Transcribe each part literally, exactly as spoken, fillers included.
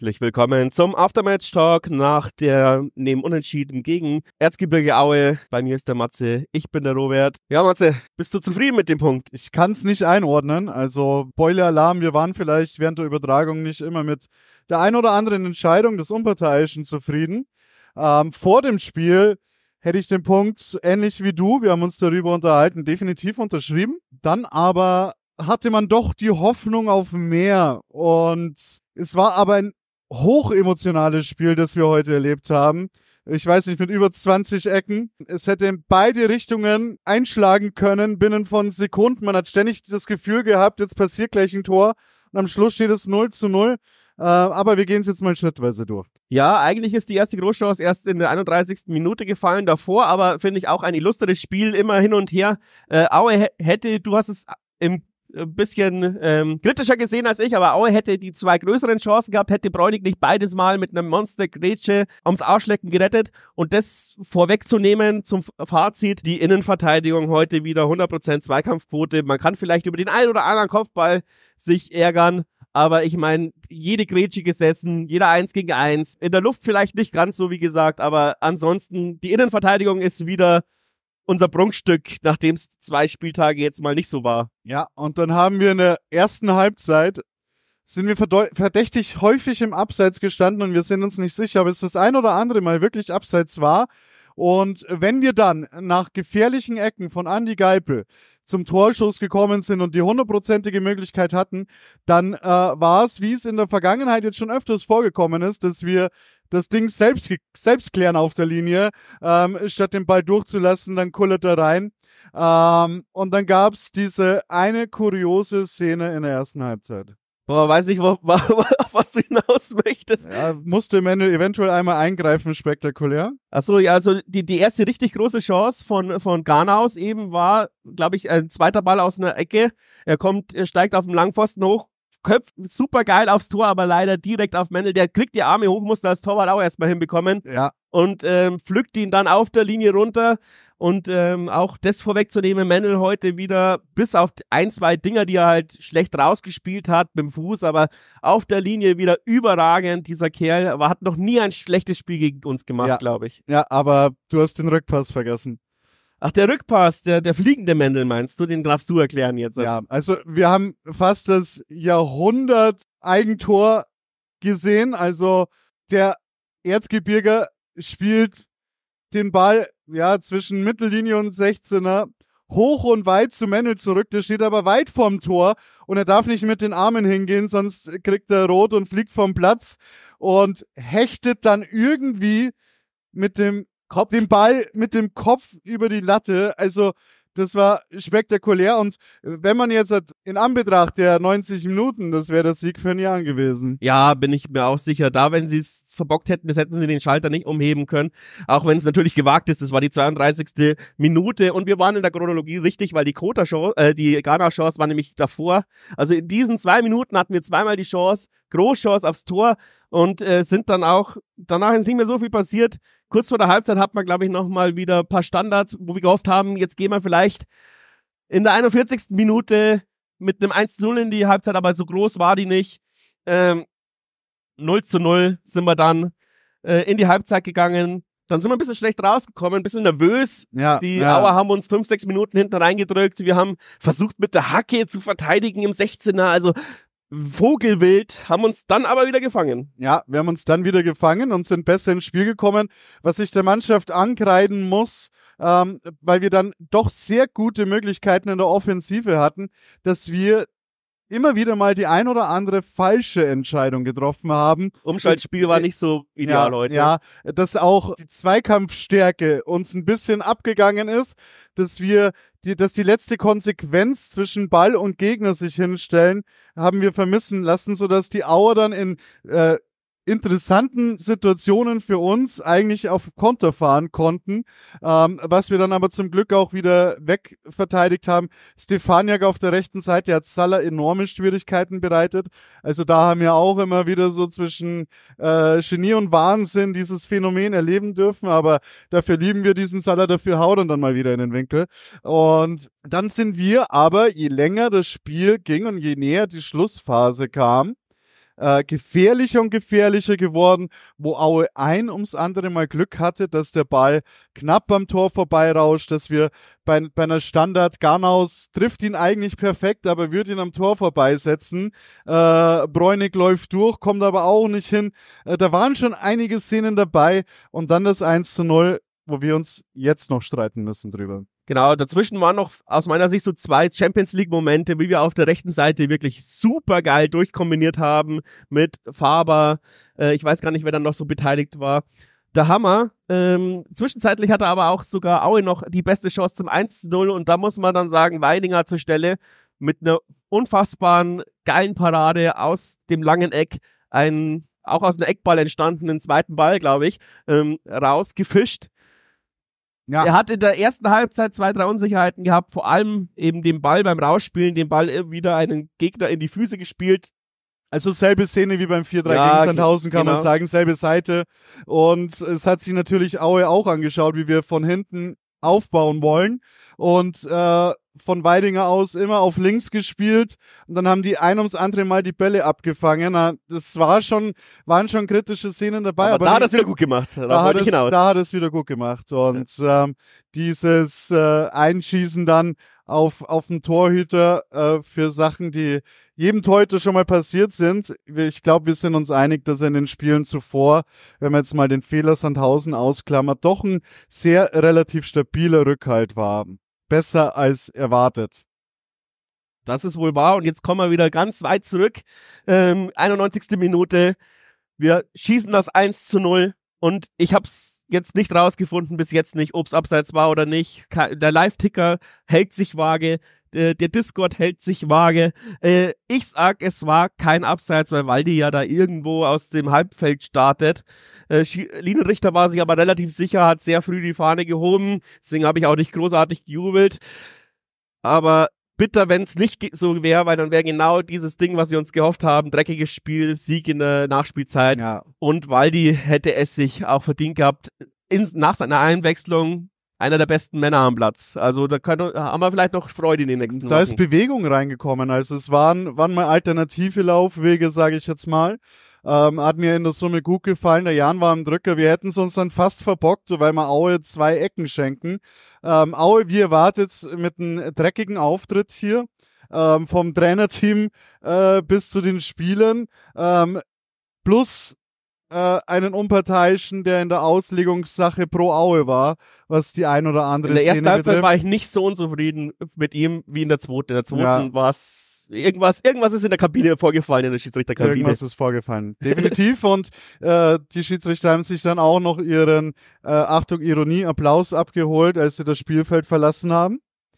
Herzlich willkommen zum Aftermatch-Talk nach der neben Unentschieden gegen Erzgebirge Aue. Bei mir ist der Matze, ich bin der Robert. Ja, Matze, bist du zufrieden mit dem Punkt? Ich kann es nicht einordnen. Also Boiler-Alarm, wir waren vielleicht während der Übertragung nicht immer mit der ein oder anderen Entscheidung des Unparteiischen zufrieden. Ähm, vor dem Spiel hätte ich den Punkt ähnlich wie du, wir haben uns darüber unterhalten, definitiv unterschrieben. Dann aber hatte man doch die Hoffnung auf mehr. Und es war aber ein hochemotionales Spiel, das wir heute erlebt haben. Ich weiß nicht, mit über zwanzig Ecken. Es hätte in beide Richtungen einschlagen können binnen von Sekunden. Man hat ständig das Gefühl gehabt, jetzt passiert gleich ein Tor. Und am Schluss steht es null zu null. Äh, aber wir gehen es jetzt mal schrittweise durch. Ja, eigentlich ist die erste Großchance erst in der einunddreißigsten Minute gefallen. Davor aber finde ich auch ein illustres Spiel, immer hin und her. Äh, Aue hätte, du hast es im ein bisschen ähm, kritischer gesehen als ich, aber Aue hätte die zwei größeren Chancen gehabt, hätte Bräunig nicht beides Mal mit einem Monster-Grätsche ums Arschlecken gerettet. Und das vorwegzunehmen zum Fazit, die Innenverteidigung heute wieder hundert Prozent Zweikampfquote. Man kann vielleicht über den einen oder anderen Kopfball sich ärgern, aber ich meine, jede Grätsche gesessen, jeder eins gegen eins. In der Luft vielleicht nicht ganz so, wie gesagt, aber ansonsten, die Innenverteidigung ist wieder unser Prunkstück, nachdem es zwei Spieltage jetzt mal nicht so war. Ja, und dann haben wir in der ersten Halbzeit, sind wir verdächtig häufig im Abseits gestanden und wir sind uns nicht sicher, ob es das ein oder andere Mal wirklich Abseits war. Und wenn wir dann nach gefährlichen Ecken von Andi Geipel zum Torschuss gekommen sind und die hundertprozentige Möglichkeit hatten, dann äh, war es, wie es in der Vergangenheit jetzt schon öfters vorgekommen ist, dass wir das Ding selbst, selbst klären auf der Linie, ähm, statt den Ball durchzulassen, dann kullert er rein. Ähm, und dann gab es diese eine kuriose Szene in der ersten Halbzeit. Boah, weiß nicht, wo, wo, auf was du hinaus möchtest. Ja, musste Manuel eventuell einmal eingreifen, spektakulär. Achso, ja, also die, die erste richtig große Chance von, von Garnaus eben war, glaube ich, ein zweiter Ball aus einer Ecke. Er kommt, er steigt auf dem Langpfosten hoch, köpft super geil aufs Tor, aber leider direkt auf Mendel. Der kriegt die Arme hoch, muss das Torwart auch erstmal hinbekommen. Ja. Und ähm, pflückt ihn dann auf der Linie runter. Und ähm, auch das vorwegzunehmen, Mendel heute wieder, bis auf ein, zwei Dinger, die er halt schlecht rausgespielt hat mit dem Fuß, aber auf der Linie wieder überragend. Dieser Kerl aber hat noch nie ein schlechtes Spiel gegen uns gemacht, ja. glaube ich. Ja, aber du hast den Rückpass vergessen. Ach, der Rückpass, der, der fliegende Mendel meinst du? Den darfst du erklären jetzt. Ja, also wir haben fast das Jahrhundert Eigentor gesehen. Also der Erzgebirger spielt den Ball ja zwischen Mittellinie und sechzehner hoch und weit zu Mendel zurück. Der steht aber weit vorm Tor und er darf nicht mit den Armen hingehen, sonst kriegt er rot und fliegt vom Platz und hechtet dann irgendwie mit dem Kopf. den Ball mit dem Kopf über die Latte. Also das war spektakulär und wenn man jetzt in Anbetracht der neunzig Minuten, das wäre der Sieg für ein Jahr gewesen. Ja, bin ich mir auch sicher. Da, wenn sie es verbockt hätten, das hätten sie den Schalter nicht umheben können. Auch wenn es natürlich gewagt ist, das war die zweiunddreißigste Minute und wir waren in der Chronologie richtig, weil die Kota-Chance, äh, die Ghana-Chance war nämlich davor. Also in diesen zwei Minuten hatten wir zweimal die Chance, Großchance aufs Tor und äh, sind dann auch, danach ist nicht mehr so viel passiert. Kurz vor der Halbzeit hat man, glaube ich, nochmal wieder ein paar Standards, wo wir gehofft haben, jetzt gehen wir vielleicht in der einundvierzigsten Minute mit einem eins zu null in die Halbzeit, aber so groß war die nicht. Ähm, null zu null sind wir dann äh, in die Halbzeit gegangen. Dann sind wir ein bisschen schlecht rausgekommen, ein bisschen nervös. Ja, die ja. Auer haben uns fünf, sechs Minuten hinten reingedrückt. Wir haben versucht, mit der Hacke zu verteidigen im sechzehner, also Vogelwild, haben uns dann aber wieder gefangen. Ja, wir haben uns dann wieder gefangen und sind besser ins Spiel gekommen, was ich der Mannschaft ankreiden muss, ähm, weil wir dann doch sehr gute Möglichkeiten in der Offensive hatten, dass wir immer wieder mal die ein oder andere falsche Entscheidung getroffen haben. Umschaltspiel war nicht so ideal ja, heute. Ja, dass auch die Zweikampfstärke uns ein bisschen abgegangen ist, dass wir, die, dass die letzte Konsequenz zwischen Ball und Gegner sich hinstellen, haben wir vermissen lassen, sodass die Auer dann in äh, interessanten Situationen für uns eigentlich auf Konter fahren konnten, ähm, was wir dann aber zum Glück auch wieder wegverteidigt haben. Stefaniak auf der rechten Seite hat Salah enorme Schwierigkeiten bereitet. Also da haben wir auch immer wieder so zwischen äh, Genie und Wahnsinn dieses Phänomen erleben dürfen, aber dafür lieben wir diesen Salah, dafür haut er dann mal wieder in den Winkel. Und dann sind wir aber, je länger das Spiel ging und je näher die Schlussphase kam, äh, gefährlicher und gefährlicher geworden, wo Aue ein ums andere Mal Glück hatte, dass der Ball knapp am Tor vorbeirauscht, dass wir bei, bei einer Standard, Garnaus trifft ihn eigentlich perfekt, aber wird ihn am Tor vorbeisetzen. Äh, Bräunig läuft durch, kommt aber auch nicht hin. Äh, da waren schon einige Szenen dabei und dann das eins zu null, wo wir uns jetzt noch streiten müssen drüber. Genau, dazwischen waren noch aus meiner Sicht so zwei Champions-League-Momente, wie wir auf der rechten Seite wirklich super geil durchkombiniert haben mit Faber. Äh, ich weiß gar nicht, wer dann noch so beteiligt war. Der Hammer. Ähm, zwischenzeitlich hatte aber auch sogar Aue noch die beste Chance zum eins zu null und da muss man dann sagen, Weidinger zur Stelle mit einer unfassbaren, geilen Parade aus dem langen Eck, ein auch aus einem Eckball entstandenen zweiten Ball, glaube ich, ähm, rausgefischt. Ja. Er hat in der ersten Halbzeit zwei, drei Unsicherheiten gehabt, vor allem eben den Ball beim Rausspielen, den Ball wieder einen Gegner in die Füße gespielt. Also selbe Szene wie beim vier drei ja, gegen Sandhausen, kann genau. man sagen, selbe Seite. Und es hat sich natürlich Aue auch angeschaut, wie wir von hinten aufbauen wollen. Und äh, von Weidinger aus immer auf links gespielt und dann haben die ein ums andere Mal die Bälle abgefangen. Na, das war schon, waren schon kritische Szenen dabei. Aber, aber da die, hat er es wieder gut gemacht. Da, da, hat ich es, hinaus. da hat es wieder gut gemacht. Und ja. ähm, dieses äh, Einschießen dann auf, auf den Torhüter äh, für Sachen, die jedem Torhüter schon mal passiert sind. Ich glaube, wir sind uns einig, dass er in den Spielen zuvor, wenn man jetzt mal den Fehler Sandhausen ausklammert, doch ein sehr relativ stabiler Rückhalt war. Besser als erwartet. Das ist wohl wahr und jetzt kommen wir wieder ganz weit zurück. Ähm, einundneunzigste Minute. Wir schießen das eins zu null und ich hab's jetzt nicht rausgefunden, bis jetzt nicht, ob es abseits war oder nicht. Der Live-Ticker hält sich vage, der, der Discord hält sich vage. Äh, ich sag, es war kein Abseits, weil Waldi ja da irgendwo aus dem Halbfeld startet. Äh, Linienrichter war sich aber relativ sicher, hat sehr früh die Fahne gehoben, deswegen habe ich auch nicht großartig gejubelt. Aber bitter, wenn es nicht so wäre, weil dann wäre genau dieses Ding, was wir uns gehofft haben, dreckiges Spiel, Sieg in der Nachspielzeit. Ja. Und Waldi hätte es sich auch verdient gehabt, in, nach seiner Einwechslung einer der besten Männer am Platz. Also da können, haben wir vielleicht noch Freude in den nächsten Wochen. Da ist Bewegung reingekommen. Also es waren, waren mal alternative Laufwege, sage ich jetzt mal. Ähm, hat mir in der Summe gut gefallen. Der Jan war im Drücker. Wir hätten es uns dann fast verbockt, weil wir Aue zwei Ecken schenken. Ähm, Aue, wie erwartet, mit einem dreckigen Auftritt hier. Ähm, vom Trainerteam äh, bis zu den Spielern. Ähm, plus äh, einen Unparteiischen, der in der Auslegungssache pro Aue war, was die ein oder andere Szene betrifft. In der ersten Halbzeit war ich nicht so unzufrieden mit ihm wie in der zweiten. In der zweiten ja. war es irgendwas, irgendwas ist in der Kabine vorgefallen, in der Schiedsrichterkabine. Irgendwas ist vorgefallen, definitiv. Und äh, die Schiedsrichter haben sich dann auch noch ihren, äh, Achtung, Ironie, Applaus abgeholt, als sie das Spielfeld verlassen haben.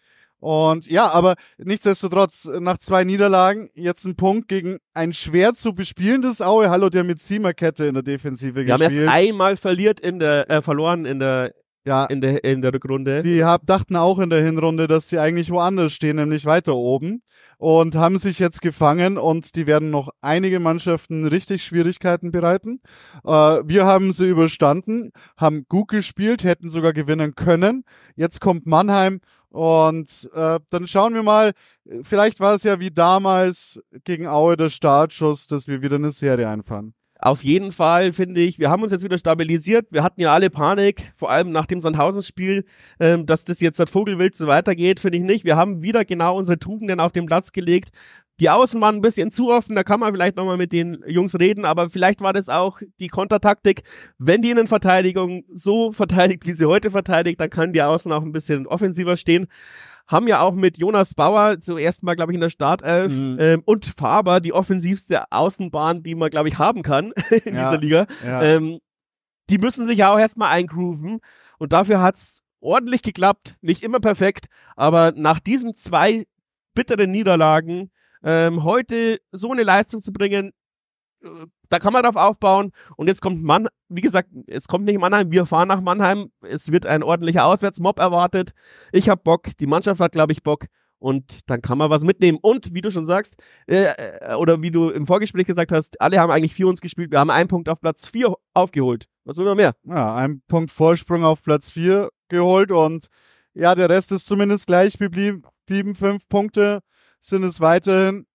Und ja, aber nichtsdestotrotz, nach zwei Niederlagen, jetzt ein Punkt gegen ein schwer zu bespielendes Aue. Hallo, der mit Ziemerkette in der Defensive Wir gespielt. haben erst einmal verliert in der, äh, verloren in der, ja, in der, in der Rückrunde. Die hab, dachten auch in der Hinrunde, dass die eigentlich woanders stehen, nämlich weiter oben. Und haben sich jetzt gefangen und die werden noch einige Mannschaften richtig Schwierigkeiten bereiten. Äh, wir haben sie überstanden, haben gut gespielt, hätten sogar gewinnen können. Jetzt kommt Mannheim. Und äh, dann schauen wir mal, vielleicht war es ja wie damals gegen Aue der Startschuss, dass wir wieder eine Serie einfahren. Auf jeden Fall, finde ich, wir haben uns jetzt wieder stabilisiert. Wir hatten ja alle Panik, vor allem nach dem Sandhausen-Spiel, ähm, dass das jetzt das Vogelwild so weitergeht, finde ich nicht. Wir haben wieder genau unsere Tugenden auf den Platz gelegt. Die Außen waren ein bisschen zu offen, da kann man vielleicht nochmal mit den Jungs reden, aber vielleicht war das auch die Kontertaktik. Wenn die Innenverteidigung so verteidigt, wie sie heute verteidigt, dann kann die Außen auch ein bisschen offensiver stehen. Haben ja auch mit Jonas Bauer zuerst mal, glaube ich, in der Startelf mhm. ähm, und Faber die offensivste Außenbahn, die man, glaube ich, haben kann in ja, dieser Liga. Ja. Ähm, die müssen sich ja auch erstmal eingrooven und dafür hat's ordentlich geklappt. Nicht immer perfekt, aber nach diesen zwei bitteren Niederlagen Ähm, heute so eine Leistung zu bringen, äh, da kann man drauf aufbauen. Und jetzt kommt Mann, wie gesagt, es kommt nicht Mannheim, wir fahren nach Mannheim. Es wird ein ordentlicher Auswärtsmob erwartet. Ich hab Bock, die Mannschaft hat, glaube ich, Bock. Und dann kann man was mitnehmen. Und wie du schon sagst, äh, oder wie du im Vorgespräch gesagt hast, alle haben eigentlich für uns gespielt. Wir haben einen Punkt auf Platz vier aufgeholt. Was will man mehr? Ja, ein Punkt Vorsprung auf Platz vier geholt. Und ja, der Rest ist zumindest gleich geblieben. Fünf Punkte sind es weiterhin.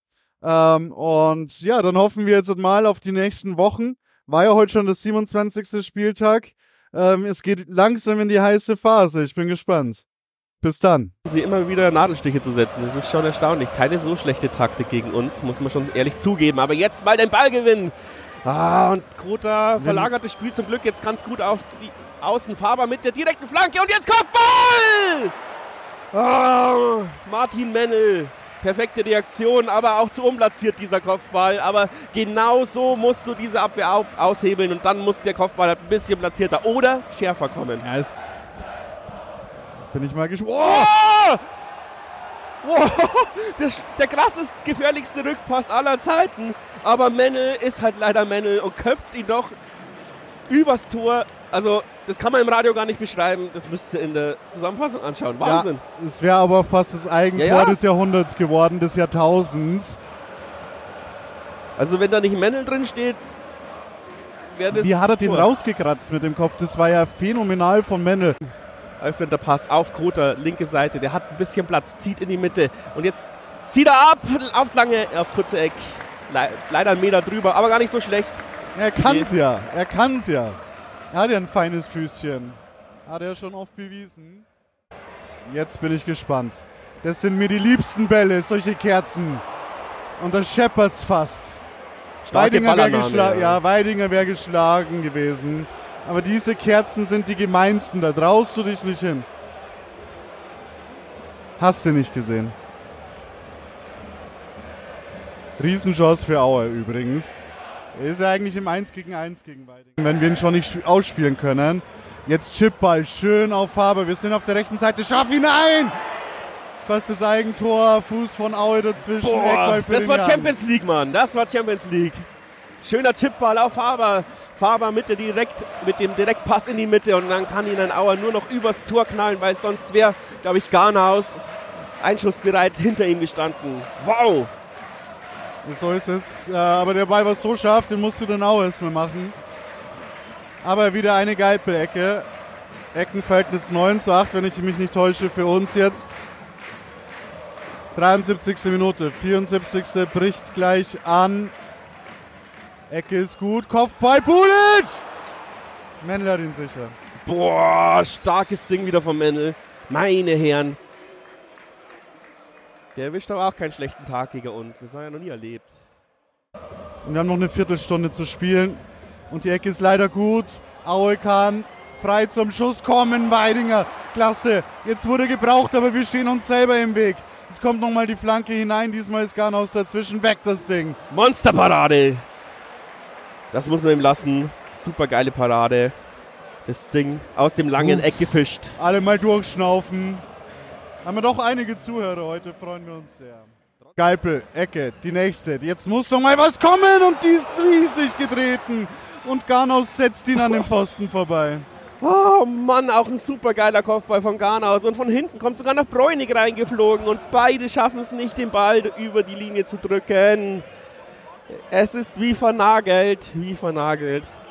Ähm, und ja, dann hoffen wir jetzt mal auf die nächsten Wochen. War ja heute schon der siebenundzwanzigste Spieltag. Ähm, es geht langsam in die heiße Phase. Ich bin gespannt. Bis dann. Sie immer wieder Nadelstiche zu setzen, das ist schon erstaunlich. Keine so schlechte Taktik gegen uns, muss man schon ehrlich zugeben. Aber jetzt mal den Ball gewinnen. Ah, und Grota verlagert das Spiel zum Glück jetzt ganz gut auf die Außenfaber mit der direkten Flanke. Und jetzt Kopfball! Ah, Martin Mennel. Perfekte Reaktion, aber auch zu unplatziert dieser Kopfball. Aber genau so musst du diese Abwehr aushebeln und dann muss der Kopfball ein bisschen platzierter oder schärfer kommen. Ja, es bin ich mal gespannt. Oh! Oh! Der, der krassest, gefährlichste Rückpass aller Zeiten. Aber Mennel ist halt leider Mennel und köpft ihn doch übers Tor. Also, das kann man im Radio gar nicht beschreiben. Das müsst ihr in der Zusammenfassung anschauen. Wahnsinn. Ja, es wäre aber fast das Eigentor ja, ja. des Jahrhunderts geworden, des Jahrtausends. Also, wenn da nicht Mennel drin steht, wäre das. Wie hat er den Tor. rausgekratzt mit dem Kopf? Das war ja phänomenal von Mennel. Öffnender Pass auf Grota, linke Seite. Der hat ein bisschen Platz, zieht in die Mitte. Und jetzt zieht er ab aufs lange, aufs kurze Eck. Le leider einen Meter drüber, aber gar nicht so schlecht. Er kann's nee. ja, er kann's ja. Er hat ja ein feines Füßchen. Hat er schon oft bewiesen. Jetzt bin ich gespannt. Das sind mir die liebsten Bälle, solche Kerzen. Und das scheppert's fast. Weidinger wäre geschla ja. ja, Weidinger wär geschlagen gewesen. Aber diese Kerzen sind die gemeinsten, da traust du dich nicht hin. Hast du nicht gesehen. Riesenchance für Aue übrigens. Er ist ja eigentlich im eins gegen eins gegen Weidinger. Wenn wir ihn schon nicht ausspielen können. Jetzt Chipball, schön auf Farbe. Wir sind auf der rechten Seite, schaff ihn ein! Fast das Eigentor, Fuß von Aue dazwischen. Boah, das war Champions League, Mann. Das war Champions League. Schöner Chipball auf Faber. Faber Mitte direkt mit dem Direktpass in die Mitte und dann kann ihn ein Auer nur noch übers Tor knallen, weil sonst wäre, glaube ich, Garnhaus einschussbereit hinter ihm gestanden. Wow! So ist es. Aber der Ball war so scharf, den musst du dann auch erstmal machen. Aber wieder eine Geipel-Ecke. Eckenverhältnis neun zu acht, wenn ich mich nicht täusche, für uns jetzt. dreiundsiebzigste Minute, vierundsiebzigste bricht gleich an. Ecke ist gut, Kopfball, Bulic! Mennel hat ihn sicher. Boah, starkes Ding wieder von Mennel. Meine Herren. Der erwischt aber auch keinen schlechten Tag gegen uns. Das haben wir ja noch nie erlebt. Und wir haben noch eine Viertelstunde zu spielen. Und die Ecke ist leider gut. Aue kann frei zum Schuss kommen. Weidinger, klasse. Jetzt wurde gebraucht, aber wir stehen uns selber im Weg. Es kommt nochmal die Flanke hinein. Diesmal ist Garnhaus dazwischen. Weg das Ding. Monsterparade. Das muss man ihm lassen. Super geile Parade. Das Ding aus dem langen Uff. Eck gefischt. Alle mal durchschnaufen. Haben wir doch einige Zuhörer heute, freuen wir uns sehr. Geipel, Ecke, die nächste. Jetzt muss doch mal was kommen und die ist riesig getreten. Und Garnhaus setzt ihn an den Pfosten vorbei. Oh Mann, auch ein super geiler Kopfball von Garnhaus. Und von hinten kommt sogar noch Bräunig reingeflogen. Und beide schaffen es nicht, den Ball über die Linie zu drücken. Es ist wie vernagelt, wie vernagelt.